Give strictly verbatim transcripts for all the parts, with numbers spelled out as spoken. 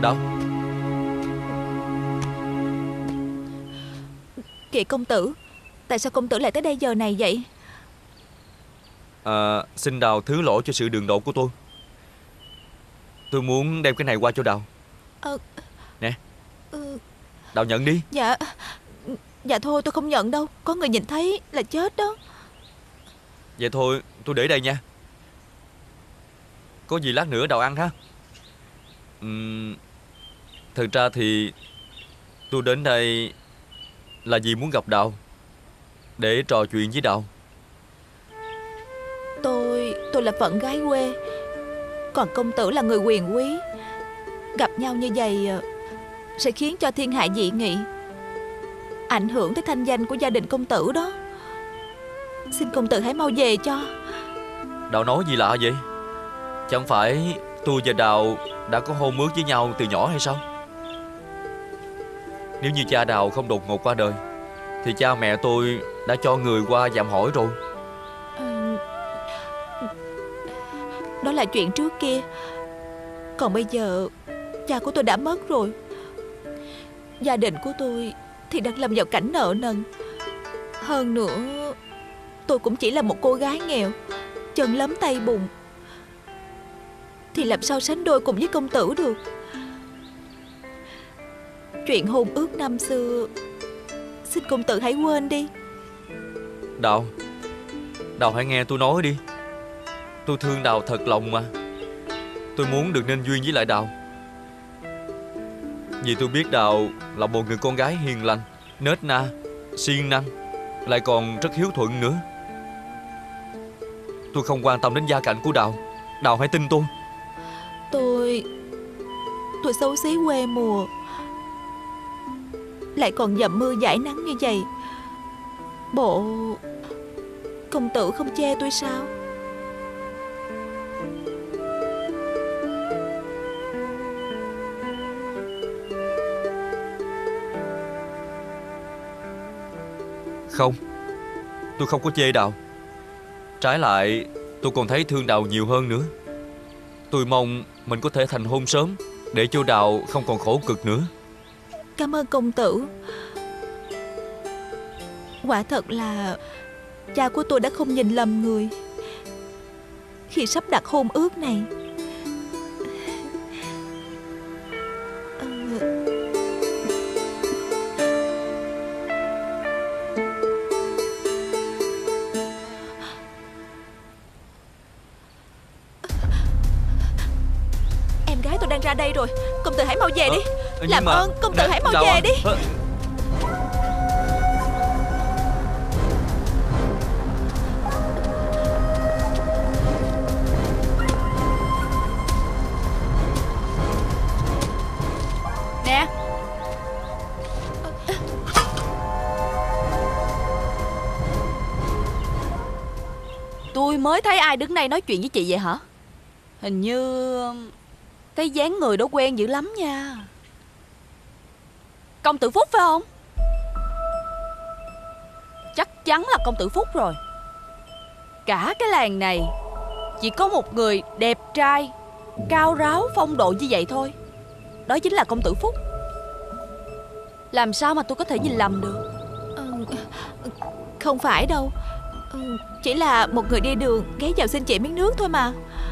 Đâu? Kìa công tử, tại sao công tử lại tới đây giờ này vậy? À, xin Đào thứ lỗi cho sự đường đột của tôi. Tôi muốn đem cái này qua cho Đào. Ờ... Nè. Ừ... Đào nhận đi. Dạ. Dạ thôi tôi không nhận đâu. Có người nhìn thấy là chết đó. Vậy thôi tôi để đây nha. Có gì lát nữa Đào ăn ha. uhm, Thật ra thì tôi đến đây là vì muốn gặp Đào, để trò chuyện với Đào. Tôi... tôi là phận gái quê, còn công tử là người quyền quý. Gặp nhau như vậy sẽ khiến cho thiên hạ dị nghị, ảnh hưởng tới thanh danh của gia đình công tử đó. Xin công tử hãy mau về cho. Đào nói gì lạ vậy? Chẳng phải tôi và Đào đã có hôn ước với nhau từ nhỏ hay sao? Nếu như cha Đào không đột ngột qua đời thì cha mẹ tôi đã cho người qua dạm hỏi rồi. à, Đó là chuyện trước kia. Còn bây giờ cha của tôi đã mất rồi. Gia đình của tôi thì đang lâm vào cảnh nợ nần. Hơn nữa tôi cũng chỉ là một cô gái nghèo, chân lấm tay bùn, thì làm sao sánh đôi cùng với công tử được. Chuyện hôn ước năm xưa xin công tử hãy quên đi. Đào, Đào hãy nghe tôi nói đi. Tôi thương Đào thật lòng mà. Tôi muốn được nên duyên với lại Đào, vì tôi biết Đào là một người con gái hiền lành, nết na, siêng năng, lại còn rất hiếu thuận nữa. Tôi không quan tâm đến gia cảnh của Đào. Đào hãy tin tôi. Tôi Tôi xấu xí quê mùa, lại còn dầm mưa dãi nắng như vậy. Bộ công tử không chê tôi sao? Không, tôi không có chê Đào. Trái lại, tôi còn thấy thương Đào nhiều hơn nữa. Tôi mong mình có thể thành hôn sớm, để cho Đào không còn khổ cực nữa. Cảm ơn công tử. Quả thật là cha của tôi đã không nhìn lầm người khi sắp đặt hôn ước này. ờ... Em gái tôi đang ra đây rồi. Công tử hãy mau về đi. ờ, Làm mà... ơn công tử Nè, hãy mau Đào về à? đi. ờ... Nè. Tôi mới thấy ai đứng đây nói chuyện với chị vậy hả? Hình như thấy dáng người đó quen dữ lắm nha. Công tử Phúc phải không? Chắc chắn là công tử Phúc rồi. Cả cái làng này chỉ có một người đẹp trai, cao ráo, phong độ như vậy thôi. Đó chính là công tử Phúc. Làm sao mà tôi có thể nhìn lầm được? ờ... Không phải đâu. ừ, Chỉ là một người đi đường ghé vào xin chị miếng nước thôi mà.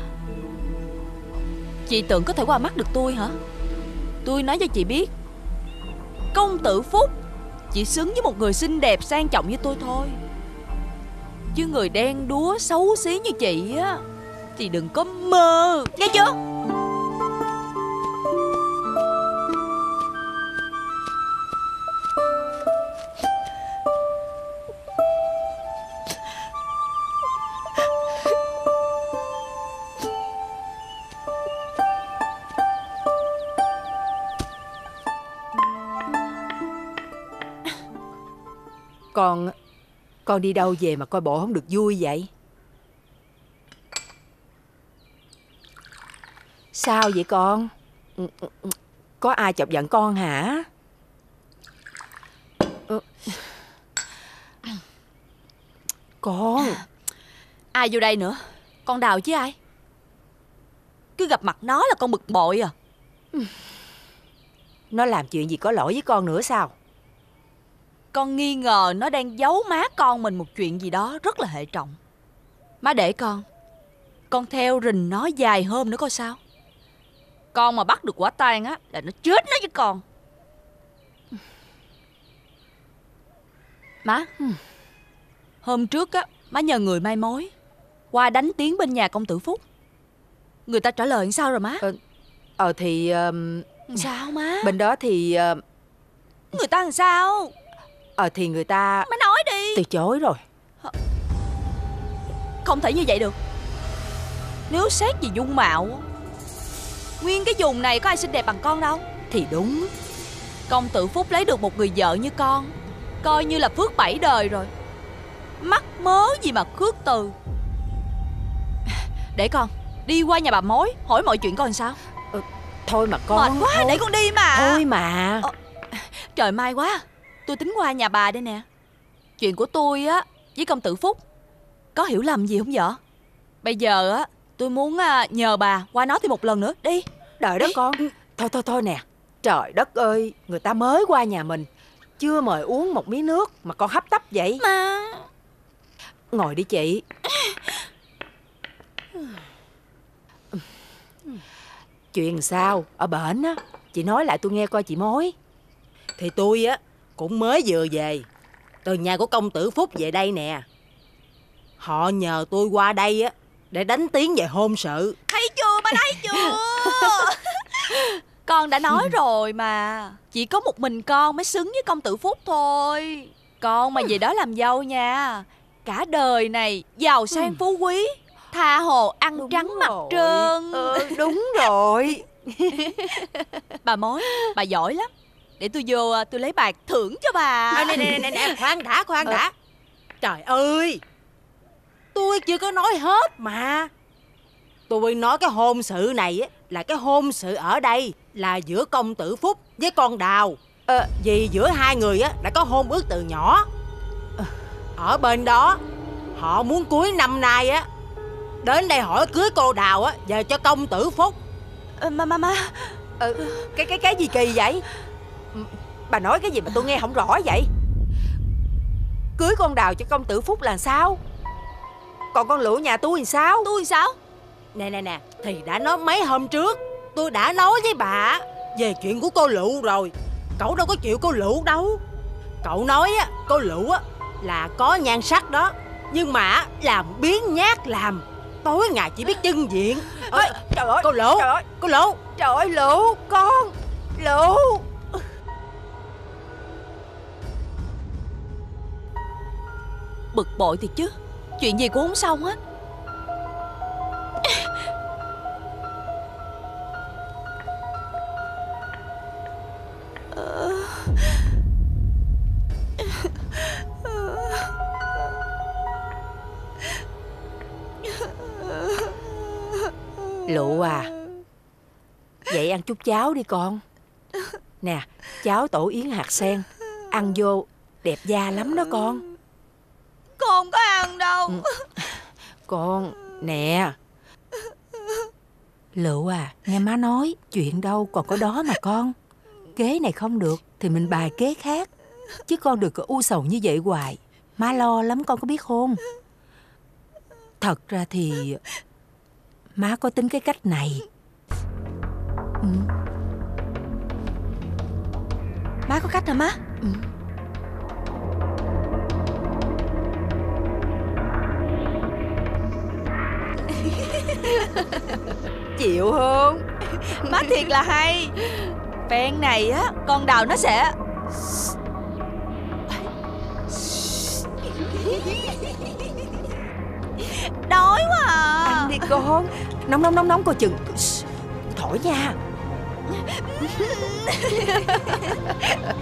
Chị tưởng có thể qua mắt được tôi hả? Tôi nói cho chị biết, công tử Phúc chỉ xứng với một người xinh đẹp sang trọng như tôi thôi. Chứ người đen đúa xấu xí như chị á thì đừng có mơ, nghe chưa? Con Con đi đâu về mà coi bộ không được vui vậy? Sao vậy con? Có ai chọc giận con hả? Con Ai vô đây nữa? Con Đào chứ ai? Cứ gặp mặt nó là con bực bội à. Nó làm chuyện gì có lỗi với con nữa sao? Con nghi ngờ nó đang giấu má con mình một chuyện gì đó rất là hệ trọng. Má để con Con theo rình nó vài hôm nữa coi sao. Con mà bắt được quả tang á là nó chết nó với con. Má, hôm trước á má nhờ người mai mối qua đánh tiếng bên nhà công tử Phúc. Người ta trả lời sao rồi má? Ờ, ờ thì um, Sao má? bên đó thì uh, Người ta làm sao? Ờ thì người ta Má nói đi. từ chối rồi. Không thể như vậy được. Nếu xét về dung mạo, nguyên cái vùng này có ai xinh đẹp bằng con đâu. Thì đúng. Công tử Phúc lấy được một người vợ như con coi như là phước bảy đời rồi. Mắc mớ gì mà khước từ. Để con đi qua nhà bà mối hỏi mọi chuyện coi sao. ờ, Thôi mà con. Mệt quá, thôi. để con đi mà. Thôi mà. Ờ, trời mai quá, tôi tính qua nhà bà đây nè. Chuyện của tôi á với công tử Phúc có hiểu lầm gì không vợ? Bây giờ á tôi muốn nhờ bà qua nói thêm một lần nữa. Đi. Đợi đó con. Thôi thôi thôi nè. Trời đất ơi, người ta mới qua nhà mình, chưa mời uống một miếng nước mà con hấp tấp vậy. Mà Ngồi đi chị. Chuyện sao? Ở bển á, chị nói lại tôi nghe coi chị Mối. Thì tôi á cũng mới vừa về từ nhà của công tử Phúc về đây nè. Họ nhờ tôi qua đây á để đánh tiếng về hôn sự. thấy chưa, bà thấy chưa? Con đã nói rồi mà, chỉ có một mình con mới xứng với công tử Phúc thôi. Con mà về đó làm dâu nha, cả đời này giàu sang phú quý, tha hồ ăn Đúng trắng rồi. mặt trơn. Ừ, đúng rồi. Bà Mối, bà giỏi lắm. Để tôi vô tôi lấy bạc thưởng cho bà. À, nè, nè, nè, nè, khoan đã, khoan đã. Trời ơi, tôi chưa có nói hết mà. Tôi nói cái hôn sự này á là cái hôn sự ở đây là giữa công tử Phúc với con Đào. Ờ, Vì giữa hai người á đã có hôn ước từ nhỏ. Ở bên đó họ muốn cuối năm nay á đến đây hỏi cưới cô Đào á về cho công tử Phúc. Ờ, Mà mà mà ờ, cái cái cái gì kỳ vậy? Bà nói cái gì mà tôi nghe không rõ vậy? Cưới con Đào cho công tử Phúc là sao? Còn con Lựu nhà tôi thì sao? tôi sao? Nè nè nè, thì đã nói mấy hôm trước tôi đã nói với bà về chuyện của cô Lựu rồi. Cậu đâu có chịu cô Lựu đâu. Cậu nói á, cô Lựu á là có nhan sắc đó, nhưng mà làm biến nhát làm, tối ngày chỉ biết trưng diện. Ờ, Trời ơi, cô Lựu, trời ơi, cô Lựu. trời ơi, Lựu, con, Lựu. Bực bội thiệt chứ, chuyện gì cũng không xong hết. Lựu à, vậy ăn chút cháo đi con. Nè, cháo tổ yến hạt sen, ăn vô đẹp da lắm đó con. Con không có ăn đâu. Con, nè. Lựu à, nghe má nói, chuyện đâu còn có đó mà con. Kế này không được thì mình bài kế khác, chứ con đừng có u sầu như vậy hoài. Má lo lắm con có biết không? Thật ra thì má có tính cái cách này. Ừ. Má có cách hả má? Ừ. Chịu không? Má thiệt là hay. Phen này á, con Đào nó sẽ đói quá à. Ăn đi con. Nóng nóng nóng nóng coi chừng. Thổi nha.